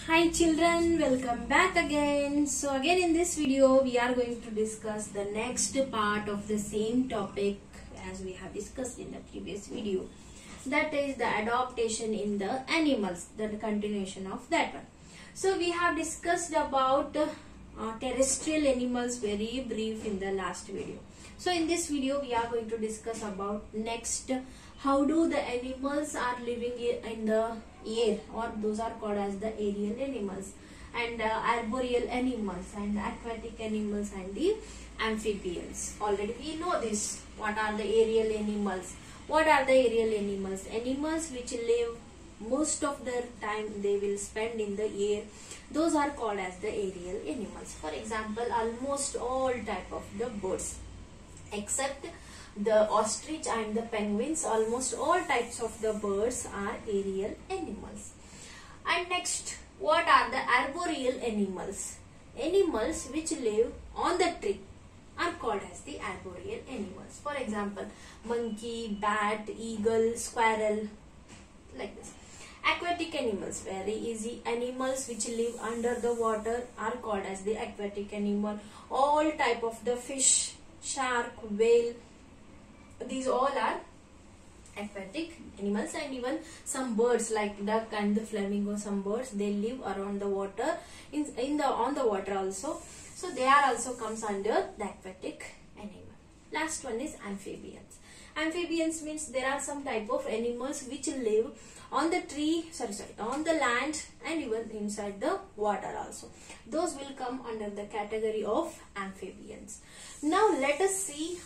Hi children, welcome back again. So again in this video we are going to discuss the next part of the same topic as we have discussed in the previous video. That is the adaptation in the animals, the continuation of that one. So we have discussed about terrestrial animals very brief in the last video. So in this video we are going to discuss about next how do the animals are living in the air, or those are called as the aerial animals, and arboreal animals and aquatic animals and the amphibians. Already we know this. What are the aerial animals? What are the aerial animals? Animals which live most of their time they will spend in the air. Those are called as the aerial animals. For example, almost all type of the birds except the ostrich and the penguins, almost all types of the birds are aerial animals. And next, what are the arboreal animals? Animals which live on the tree are called as the arboreal animals. For example, monkey, bat, eagle, squirrel, like this. Aquatic animals, very easy. Animals which live under the water are called as the aquatic animal. All type of the fish, shark, whale, these all are aquatic animals. And even some birds like duck and the flamingo, some birds they live around the water, on the water also. So they are also comes under the aquatic animal. Last one is amphibians. Amphibians means there are some type of animals which live on the on the land and even inside the water also. Those will come under the category of amphibians. Now let us see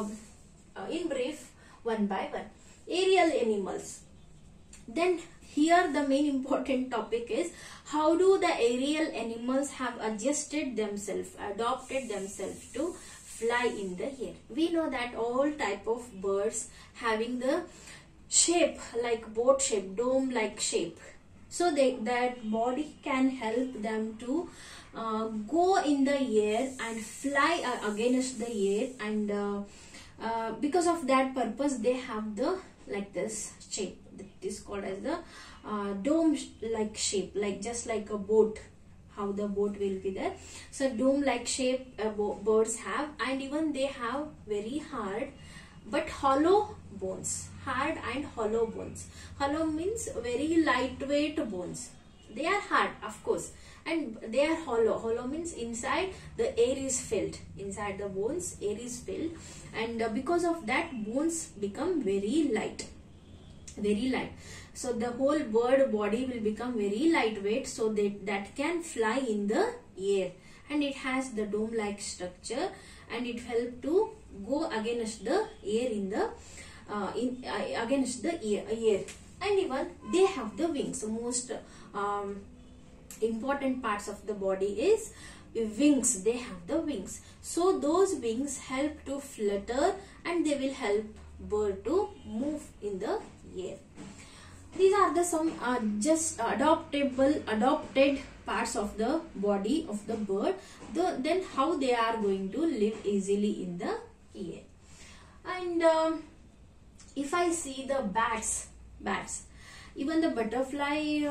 in brief one by one. Aerial animals. Then here the main important topic is how do the aerial animals have adjusted themselves, adopted themselves to fly in the air. We know that all type of birds having the shape like boat shape, dome like shape. So that body can help them to go in the air and fly against the air, and because of that purpose they have the like this shape. It is called as the dome like shape, like just like a boat, how the boat will be there. So dome like shape birds have, and even they have very hard but hollow bones. Hard and hollow bones. Hollow means very lightweight bones. They are hard, of course, and they are hollow. Hollow means inside the air is filled. Inside the bones air is filled, and because of that bones become very light. Very light. So the whole bird body will become very lightweight, so that can fly in the air, and it has the dome like structure, and it help to go against the air in the against the air. And even they have the wings. So most important parts of the body is wings. They have the wings. So those wings help to flutter, and they will help bird to move in the air. These are the some just adopted parts of the body of the bird. Then how they are going to live easily in the air. And if I see the bats, even the butterflies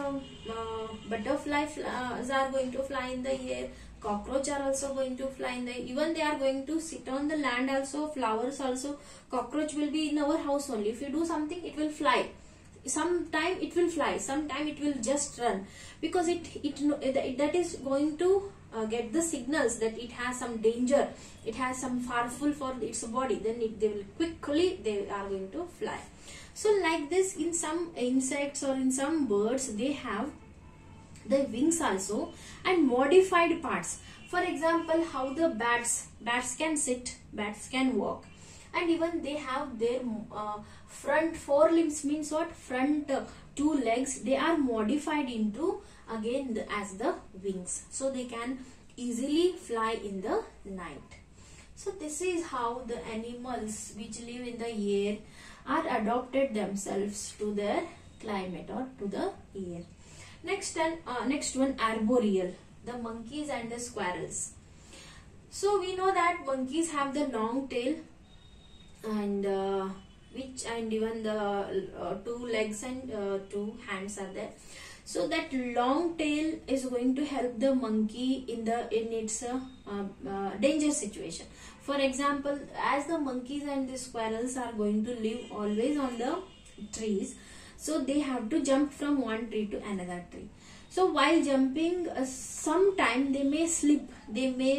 are going to fly in the air. Cockroach are also going to fly in the air. Even they are going to sit on the land also. Flowers also. Cockroach will be in our house only. If you do something, it will fly. Sometime it will fly. Sometime it will just run, because that is going to get the signals that it has some danger. It has some harmful for its body. Then they are going to fly. So like this, in some insects or in some birds, they have the wings also and modified parts. For example, how the bats can sit, bats can walk, and even they have their front four limbs, means what? Front two legs, they are modified into again as the wings, so they can easily fly in the night. So this is how the animals which live in the air are adopted themselves to their climate or to the air. Next one, arboreal, the monkeys and the squirrels. So we know that monkeys have the long tail, and even the two legs and two hands are there. So that long tail is going to help the monkey in its danger situation. For example, as the monkeys and the squirrels are going to live always on the trees, so they have to jump from one tree to another tree. So while jumping, sometime they may slip, they may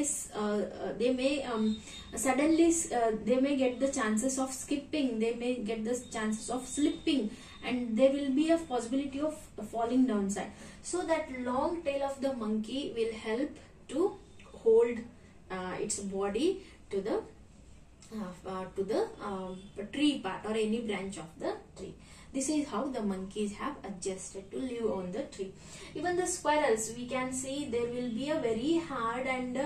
suddenly they may get the chances of skipping, they may get the chances of slipping, and there will be a possibility of falling downside. So that long tail of the monkey will help to hold its body to the tree part or any branch of the tree. This is how the monkeys have adjusted to live on the tree. Even the squirrels, we can see there will be a very hard and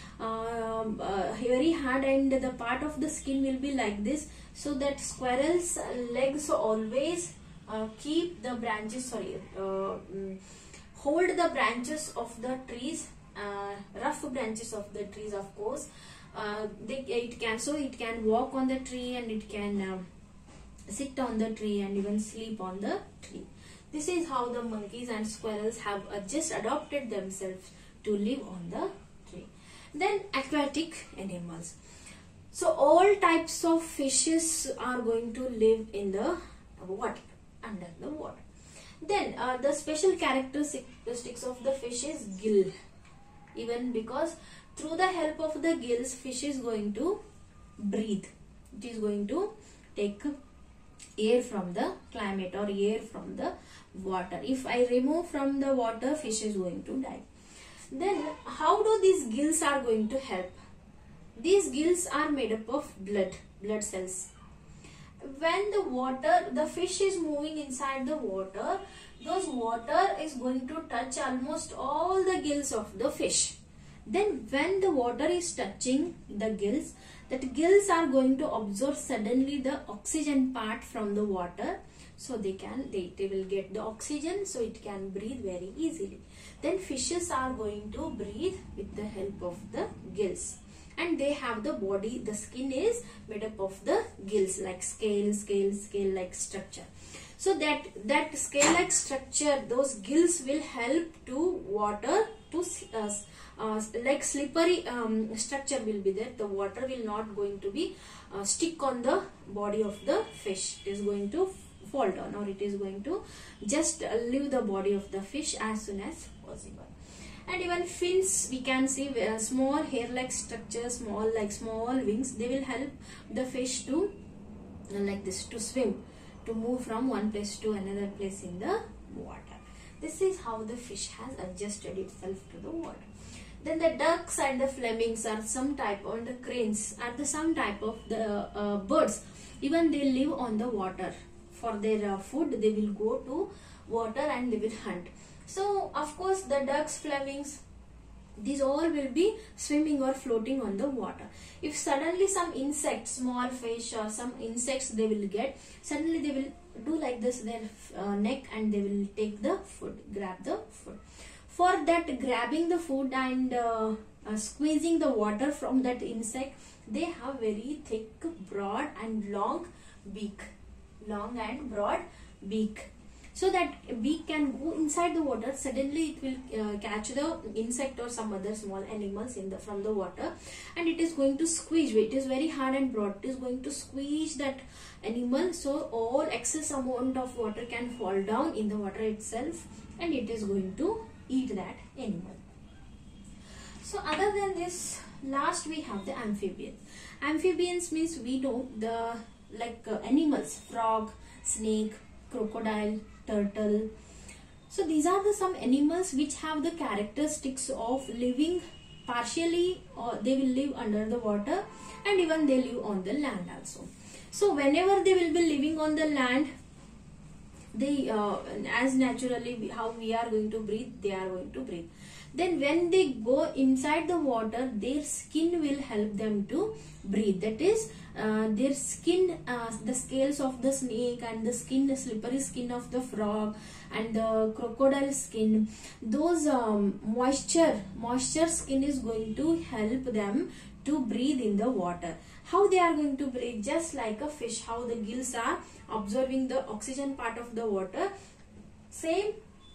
the part of the skin will be like this, so that squirrels' legs always keep the branches, hold the branches of the trees, rough branches of the trees, of course. It can walk on the tree, and it can sit on the tree, and even sleep on the tree. This is how the monkeys and squirrels have just adapted themselves to live on the tree. Then aquatic animals. So all types of fishes are going to live in the water, under the water. Then the special characteristics of the fish is gill. Even because through the help of the gills, fish is going to breathe. It is going to take air from the climate or air from the water. If I remove from the water, fish is going to die. Then how do these gills are going to help? These gills are made up of blood cells. When the fish is moving inside the water, those water is going to touch almost all the gills of the fish. Then when the water is touching the gills, that gills are going to absorb suddenly the oxygen part from the water, so they will get the oxygen, so it can breathe very easily. Then fishes are going to breathe with the help of the gills, and they have the body, the skin is made up of the gills, like scale like structure. So that scale like structure, those gills will help to water to like slippery structure will be there. The water will not going to be stick on the body of the fish. It is going to fall down, or it is going to just leave the body of the fish as soon as possible. And even fins, we can see small hair-like structures, small wings. They will help the fish to like this, to swim, to move from one place to another place in the water. This is how the fish has adjusted itself to the water. Then the ducks and the flemings are some type, and the cranes are some type of the birds. Even they live on the water. For their food, they will go to water and they will hunt. So of course the ducks, flemings, these all will be swimming or floating on the water. If suddenly some insect, small fish or some insects they will get, suddenly they will do like this, their neck, and they will take the food, grab the food. For that grabbing the food and squeezing the water from that insect, they have very thick, broad and long beak. Long and broad beak. So that beak can go inside the water. Suddenly it will catch the insect or some other small animals from the water, and it is going to squeeze. It is very hard and broad. It is going to squeeze that animal, so all excess amount of water can fall down in the water itself, and it is going to eat that animal. So other than this, last we have the amphibians. Amphibians means we know the animals, frog, snake, crocodile, turtle. So these are some animals which have the characteristics of living partially, or they will live under the water, and even they live on the land also. So whenever they will be living on the land, they as naturally how we are going to breathe, they are going to breathe. Then when they go inside the water, their skin will help them to breathe. That is, their skin, the scales of the snake and the skin, the slippery skin of the frog and the crocodile skin, those moisture skin is going to help them to breathe in the water. How they are going to breathe? Just like a fish, how the gills are absorbing the oxygen part of the water, same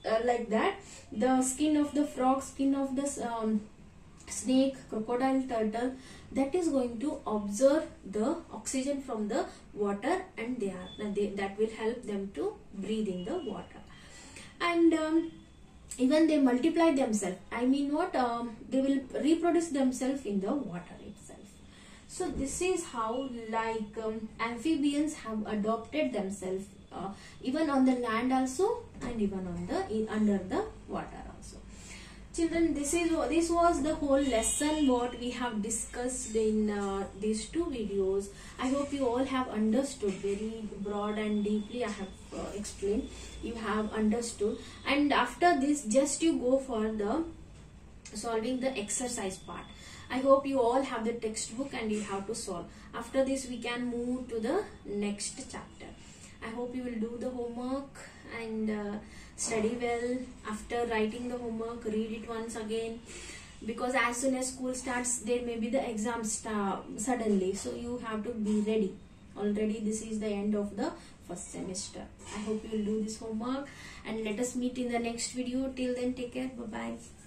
like that. The skin of the frog, skin of the snake, crocodile, turtle, that is going to absorb the oxygen from the water, and that will help them to breathe in the water. And even they multiply themselves. I mean what? They will reproduce themselves in the water itself. So this is how amphibians have adopted themselves even on the land also, and even on the under the water also. Children, this was the whole lesson what we have discussed in these two videos. I hope you all have understood very broad and deeply. I have explained. You have understood, and after this, just you go for the solving the exercise part. I hope you all have the textbook and you have to solve. After this, we can move to the next chapter. I hope you will do the homework and study well. After writing the homework, read it once again, because as soon as school starts, there may be the exams suddenly, so you have to be ready. Already this is the end of the first semester. I hope you will do this homework, and let us meet in the next video. Till then, take care. Bye bye.